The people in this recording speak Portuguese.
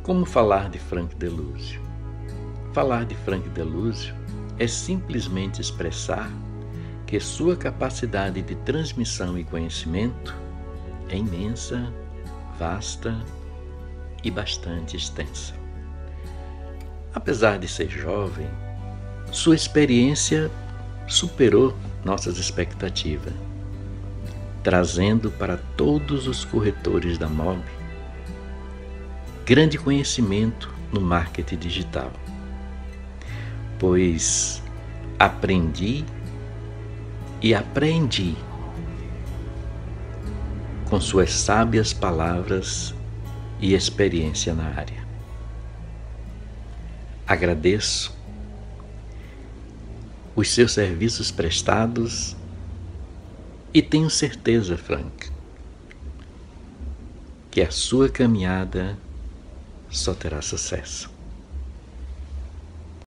Como falar de Frank Deluzio? Falar de Frank Deluzio é simplesmente expressar que sua capacidade de transmissão e conhecimento é imensa, vasta e bastante extensa. Apesar de ser jovem, sua experiência superou nossas expectativas, trazendo para todos os corretores da MOB grande conhecimento no marketing digital, pois aprendi e aprendi com suas sábias palavras e experiência na área. Agradeço os seus serviços prestados e tenho certeza, Frank, que a sua caminhada só terá sucesso.